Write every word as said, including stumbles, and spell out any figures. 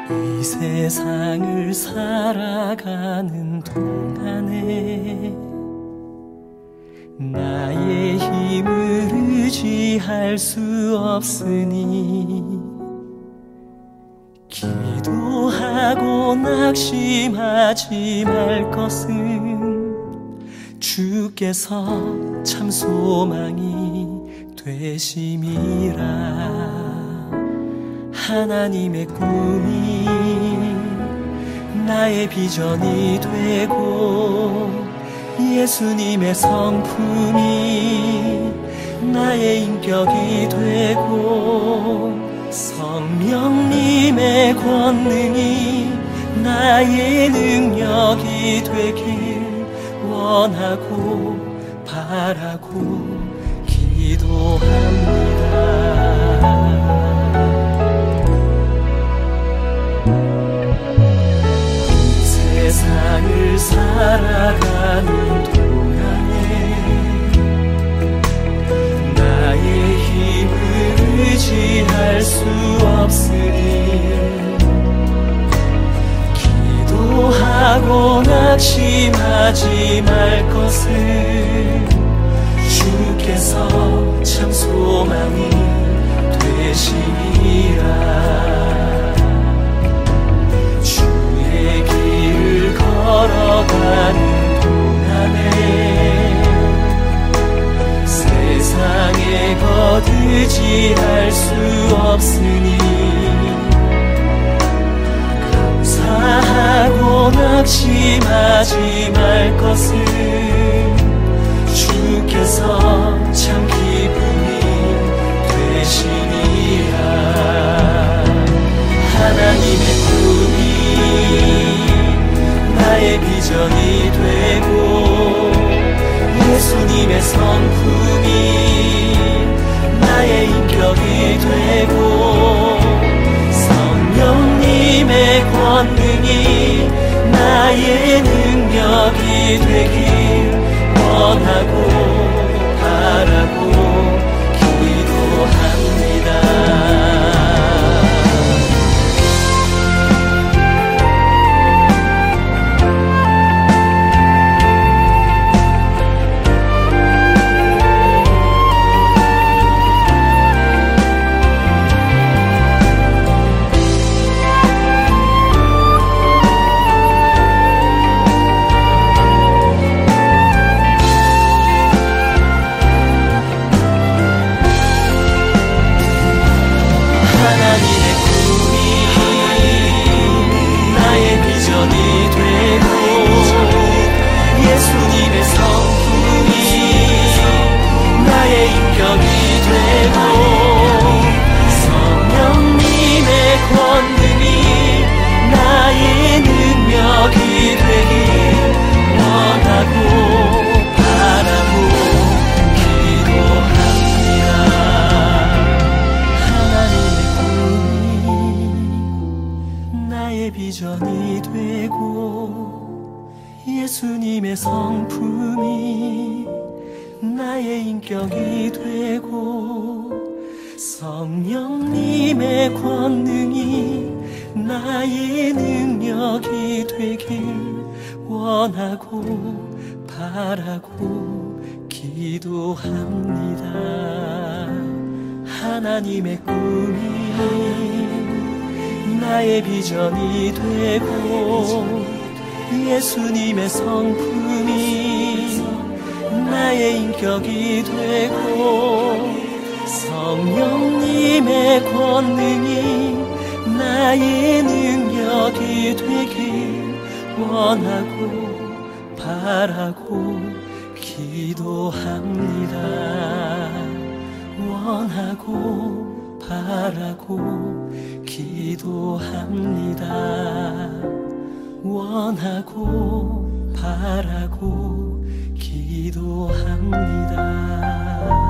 이 세상을 살아가는 동안에 나의 힘을 의지할 수 없으니 기도하고 낙심하지 말 것은 주께서 참 소망이 되심이라. 하나님의 꿈이 나의 비전이 되고 예수님의 성품이 나의 인격이 되고 성령님의 권능이 나의 능력이 되길 원하고 바라고 기도합니다. 세상을 살아가는 동안에 나의 힘을 의지할 수 없으니 기도하고 낙심하지 말 것은 주께서 참 소망이 되시리라. 걸어가는 동안에 세상에 거두지할 수 없으니 감사하고 낙심하지 말 것은 주께서 참 기쁨이 되시니라. 하나님의 꿈이 나의 비전이 되고 예수님의 성품이 나의 인격이 되고 성령님의 권능이 나의 능력이 되길 원하고 바라고 기도합니다. 비전이 되고 예수님의 성품이 나의 인격이 되고 성령님의 권능이 나의 능력이 되길 원하고 바라고 기도합니다. 하나님의 꿈이 나의 비전이 되고 예수님의 성품이 나의 인격이 되고 성령님의 권능이 나의 능력이 되길 원하고 바라고 기도합니다. 원하고 바라고 기도합니다. 원하고 바라고 기도합니다.